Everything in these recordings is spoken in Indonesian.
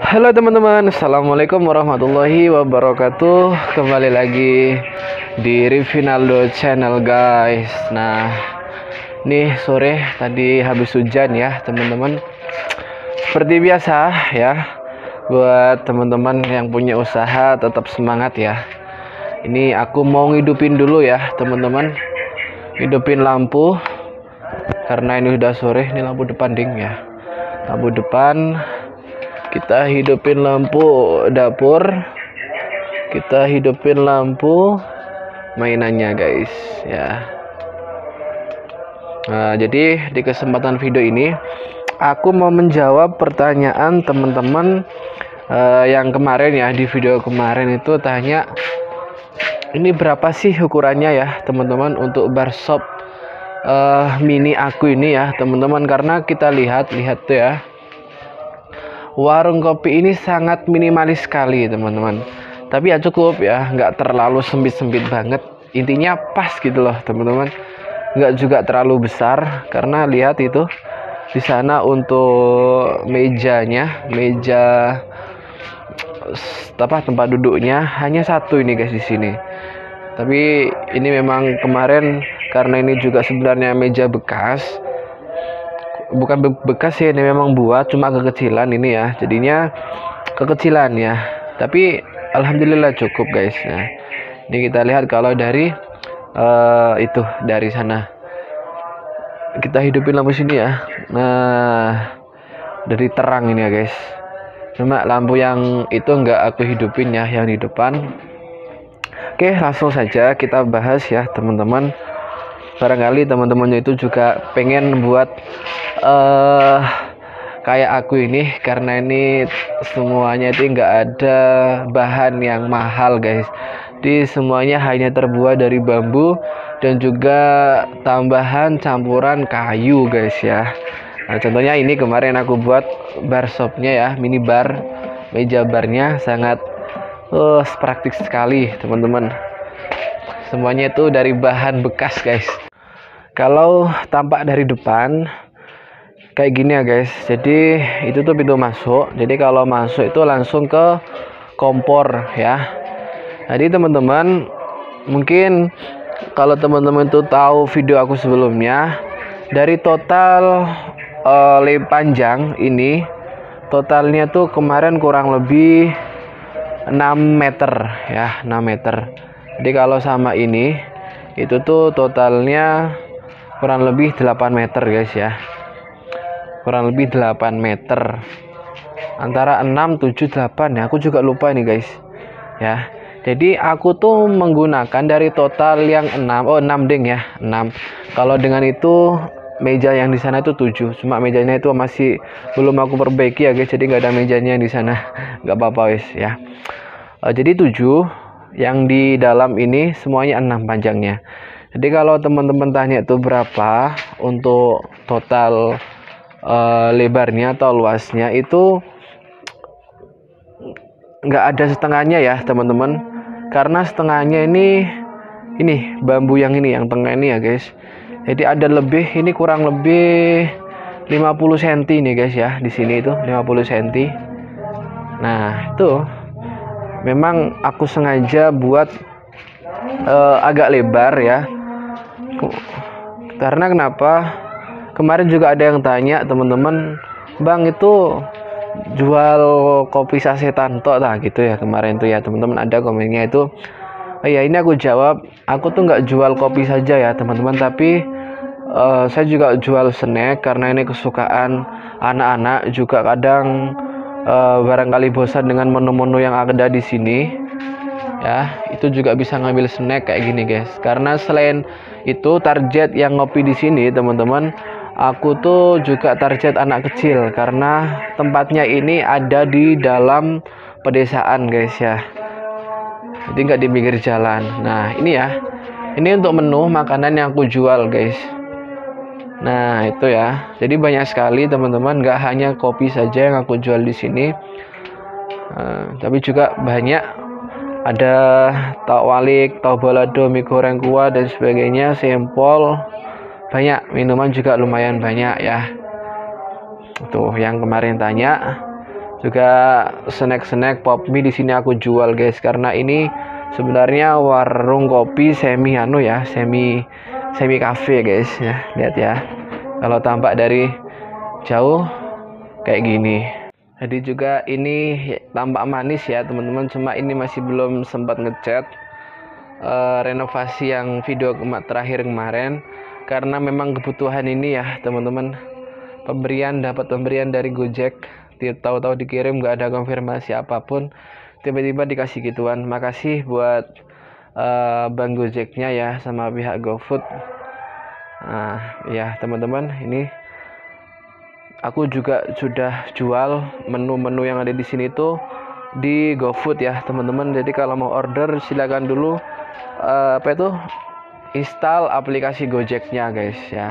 Halo teman-teman, assalamualaikum warahmatullahi wabarakatuh. Kembali lagi di Rivinaldo Channel guys. Nah, nih sore tadi habis hujan ya teman-teman. Seperti biasa ya, buat teman-teman yang punya usaha tetap semangat ya. Ini aku mau ngidupin dulu ya teman-teman. Hidupin lampu karena ini udah sore. Ini lampu depan ding ya. Lampu depan. Kita hidupin lampu dapur, kita hidupin lampu mainannya guys ya. Nah, jadi di kesempatan video ini aku mau menjawab pertanyaan teman-teman yang kemarin ya. Di video kemarin itu tanya, ini berapa sih ukurannya ya teman-teman untuk barshop mini aku ini ya teman-teman. Karena kita lihat tuh ya, warung kopi ini sangat minimalis sekali teman-teman, tapi ya cukup ya, nggak terlalu sempit-sempit banget, intinya pas gitu loh teman-teman, nggak juga terlalu besar. Karena lihat itu di sana untuk mejanya, meja tempat duduknya hanya satu ini guys di sini. Tapi ini memang kemarin karena ini juga sebenarnya meja bekas, bukan bekas ya, ini memang buat cuma kekecilan ini ya, jadinya kekecilan ya, tapi alhamdulillah cukup guys. Nah, ini kita lihat kalau dari itu dari sana kita hidupin lampu sini ya. Nah, dari terang ini ya guys, cuma lampu yang itu enggak aku hidupin ya, yang di depan. Oke, langsung saja kita bahas ya teman-teman. Barangkali teman-temannya itu juga pengen buat kayak aku ini, karena ini semuanya itu nggak ada bahan yang mahal guys. Di semuanya hanya terbuat dari bambu dan juga tambahan campuran kayu guys ya. Nah, contohnya ini kemarin aku buat bar shopnya ya, mini bar, meja barnya sangat praktis sekali teman-teman. Semuanya itu dari bahan bekas guys. Kalau tampak dari depan kayak gini ya guys, jadi itu tuh pintu masuk. Jadi kalau masuk itu langsung ke kompor ya. Jadi teman-teman, mungkin kalau teman-teman itu tahu video aku sebelumnya, dari total lem panjang ini totalnya tuh kemarin kurang lebih 6 meter ya, 6 meter. Jadi kalau sama ini itu tuh totalnya kurang lebih 8 meter guys ya, kurang lebih 8 meter, antara 6, 7, 8 ya, aku juga lupa ini guys ya. Jadi aku tuh menggunakan dari total yang 6 ding ya, 6. Kalau dengan itu meja yang di sana itu 7, cuma mejanya itu masih belum aku perbaiki ya guys, jadi nggak ada mejanya di sana. Nggak apa-apa guys ya. Jadi 7, yang di dalam ini semuanya 6 panjangnya. Jadi kalau teman-teman tanya itu berapa untuk total lebarnya atau luasnya, itu nggak ada setengahnya ya teman-teman, karena setengahnya ini bambu yang ini, yang tengah ini ya guys. Jadi ada lebih, ini kurang lebih 50 cm nih guys ya, di sini itu 50 cm. Nah, itu memang aku sengaja buat agak lebar ya. Karena kenapa? Kemarin juga ada yang tanya teman-teman, Bang itu jual kopi sasetan tok lah gitu ya kemarin tuh ya teman-teman, ada komennya itu. Ya ini aku jawab, aku tuh nggak jual kopi saja ya teman-teman, tapi saya juga jual snack, karena ini kesukaan anak-anak juga. Kadang barangkali bosan dengan menu-menu yang ada di sini ya, itu juga bisa ngambil snack kayak gini guys. Karena selain itu target yang ngopi di sini teman-teman, aku tuh juga target anak kecil, karena tempatnya ini ada di dalam pedesaan guys ya, jadi nggak di pinggir jalan. Nah ini ya, ini untuk menu makanan yang aku jual guys. Nah itu ya, jadi banyak sekali teman-teman, nggak hanya kopi saja yang aku jual di sini, tapi juga banyak. Ada tahu walik, tahu balado, mie goreng kuah dan sebagainya, sempol, banyak. Minuman juga lumayan banyak ya. Tuh yang kemarin tanya, Juga snack pop mie di sini aku jual guys, karena ini sebenarnya warung kopi semi semi cafe guys ya. Lihat ya, kalau tampak dari jauh kayak gini. Jadi juga ini tampak manis ya teman-teman, cuma ini masih belum sempat ngecat renovasi yang video terakhir kemarin, karena memang kebutuhan ini ya teman-teman. Dapat pemberian dari Gojek, tahu-tahu dikirim nggak ada konfirmasi apapun, tiba-tiba dikasih gituan. Makasih buat Bang Gojeknya ya, sama pihak GoFood. Nah ya teman-teman, ini aku juga sudah jual menu-menu yang ada di sini tuh di GoFood ya teman-teman. Jadi kalau mau order silakan dulu install aplikasi Gojeknya guys ya.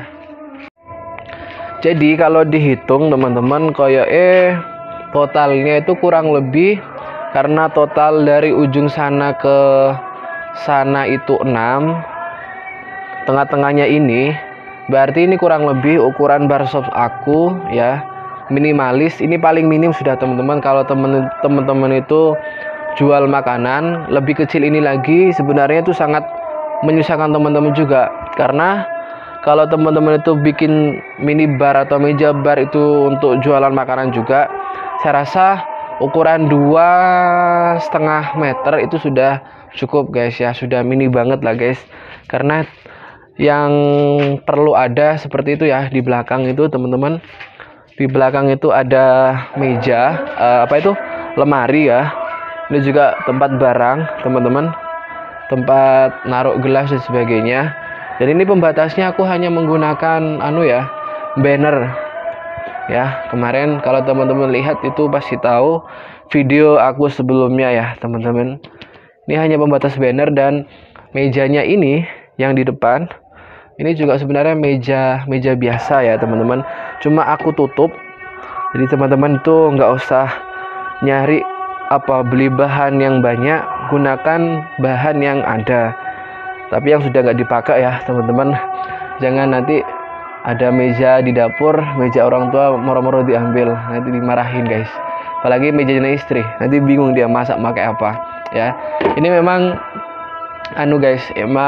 Jadi kalau dihitung teman-teman kayak totalnya itu kurang lebih, karena total dari ujung sana ke sana itu 6, tengah-tengahnya ini berarti ini kurang lebih ukuran barshop aku ya, minimalis. Ini paling minim sudah teman-teman. Kalau teman-teman itu jual makanan lebih kecil ini lagi, sebenarnya itu sangat menyusahkan teman-teman juga, karena kalau teman-teman itu bikin mini bar atau meja bar itu untuk jualan makanan juga, saya rasa ukuran 2,5 meter itu sudah cukup guys ya, sudah mini banget lah guys. Karena yang perlu ada seperti itu ya, di belakang itu teman-teman, di belakang itu ada meja lemari ya, ini juga tempat barang teman-teman, tempat naruh gelas dan sebagainya. Dan ini pembatasnya aku hanya menggunakan banner ya. Kemarin kalau teman-teman lihat itu pasti tahu video aku sebelumnya ya teman-teman. Ini hanya pembatas banner, dan mejanya ini yang di depan ini juga sebenarnya meja biasa ya teman-teman, cuma aku tutup. Jadi teman-teman tuh nggak usah nyari beli bahan yang banyak, gunakan bahan yang ada tapi yang sudah nggak dipakai ya teman-teman. Jangan nanti ada meja di dapur, meja orang tua moro-moro diambil, nanti dimarahin guys. Apalagi mejanya istri, nanti bingung dia masak pakai apa ya. Ini memang guys,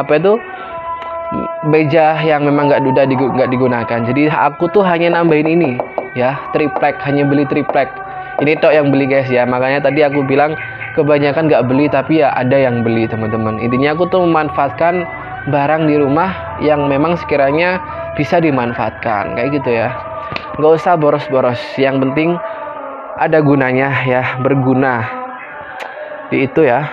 meja yang memang nggak digunakan. Jadi aku tuh hanya nambahin ini ya, triplek, hanya beli triplek. Ini tok yang beli guys ya, makanya tadi aku bilang kebanyakan nggak beli, tapi ya ada yang beli teman-teman. Intinya aku tuh memanfaatkan barang di rumah yang memang sekiranya bisa dimanfaatkan kayak gitu ya, nggak usah boros-boros, yang penting ada gunanya ya, berguna di itu ya.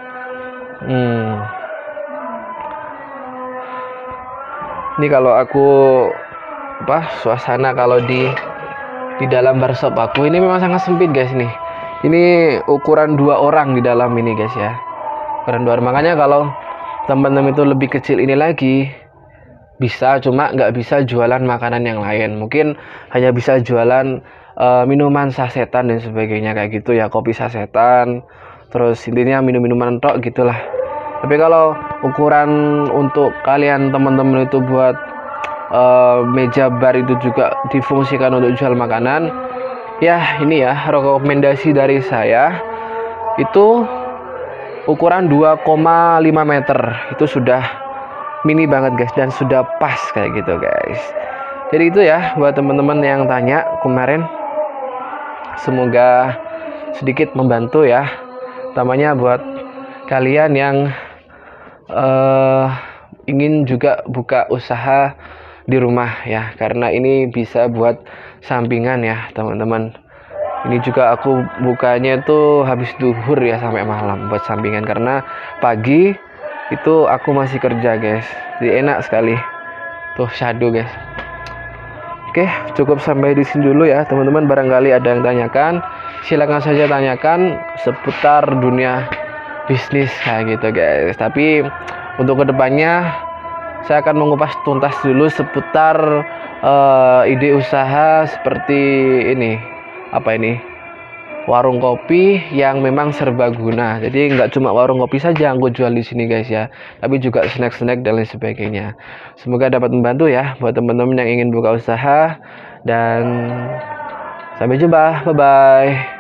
Ini kalau aku suasana kalau di dalam barshop aku ini memang sangat sempit guys nih. Ini ukuran 2 orang di dalam ini guys ya, ukuran 2 orang. Makanya kalau teman-teman itu lebih kecil ini lagi bisa, cuma nggak bisa jualan makanan yang lain. Mungkin hanya bisa jualan minuman sasetan dan sebagainya kayak gitu ya, kopi sasetan, terus intinya minum-minuman tok gitulah. Tapi kalau ukuran untuk kalian teman-teman itu buat meja bar itu juga difungsikan untuk jual makanan ya, ini ya rekomendasi dari saya itu ukuran 2,5 meter itu sudah mini banget guys, dan sudah pas kayak gitu guys. Jadi itu ya buat teman-teman yang tanya kemarin, semoga sedikit membantu ya, utamanya buat kalian yang ingin juga buka usaha di rumah ya, karena ini bisa buat sampingan ya teman-teman. Ini juga aku bukanya tuh habis duhur ya sampai malam buat sampingan, karena pagi itu aku masih kerja guys, jadi enak sekali tuh shadow guys. Oke, cukup sampai di sini dulu ya teman-teman. Barangkali ada yang tanyakan, silakan saja tanyakan seputar dunia bisnis kayak gitu guys. Tapi untuk kedepannya saya akan mengupas tuntas dulu seputar ide usaha seperti ini, warung kopi yang memang serbaguna. Jadi nggak cuma warung kopi saja yang aku jual di sini guys ya, tapi juga snack-snack dan lain sebagainya. Semoga dapat membantu ya buat teman-teman yang ingin buka usaha, dan sampai jumpa, bye bye.